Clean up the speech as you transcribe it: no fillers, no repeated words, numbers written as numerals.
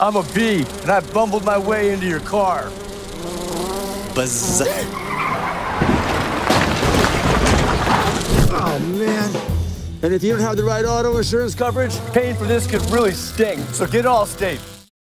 I'm a bee, and I bumbled my way into your car. Buzz. Oh, man. And if you don't have the right auto insurance coverage, Paying for this could really sting, so get Allstate.